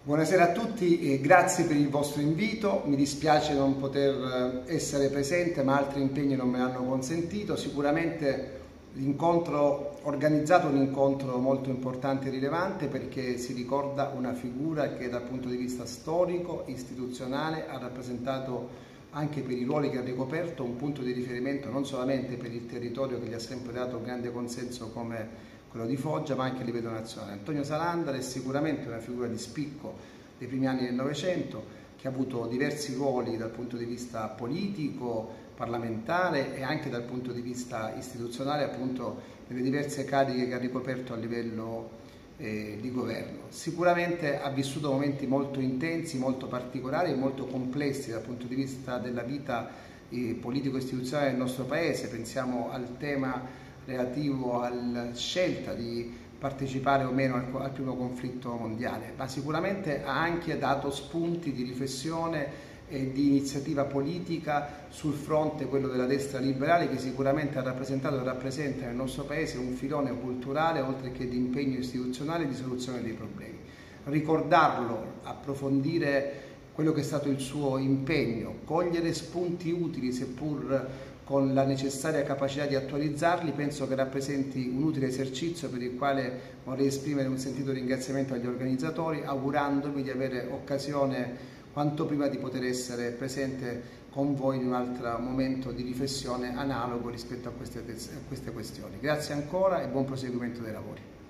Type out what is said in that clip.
Buonasera a tutti e grazie per il vostro invito. Mi dispiace non poter essere presente, ma altri impegni non me l'hanno consentito. Sicuramente l'incontro organizzato è un incontro molto importante e rilevante perché si ricorda una figura che dal punto di vista storico, istituzionale, ha rappresentato anche per i ruoli che ha ricoperto un punto di riferimento non solamente per il territorio che gli ha sempre dato un grande consenso come quello di Foggia, ma anche a livello nazionale. Antonio Salandra è sicuramente una figura di spicco dei primi anni del Novecento, che ha avuto diversi ruoli dal punto di vista politico, parlamentare e anche dal punto di vista istituzionale, appunto nelle diverse cariche che ha ricoperto a livello di governo. Sicuramente ha vissuto momenti molto intensi, molto particolari e molto complessi dal punto di vista della vita politico-istituzionale del nostro Paese. Pensiamo al tema relativo alla scelta di partecipare o meno al primo conflitto mondiale, ma sicuramente ha anche dato spunti di riflessione e di iniziativa politica sul fronte, quello della destra liberale, che sicuramente ha rappresentato e rappresenta nel nostro Paese un filone culturale oltre che di impegno istituzionale e di soluzione dei problemi. Ricordarlo, approfondire quello che è stato il suo impegno, cogliere spunti utili seppur con la necessaria capacità di attualizzarli, penso che rappresenti un utile esercizio per il quale vorrei esprimere un sentito ringraziamento agli organizzatori, augurandomi di avere occasione quanto prima di poter essere presente con voi in un altro momento di riflessione analogo rispetto a queste questioni. Grazie ancora e buon proseguimento dei lavori.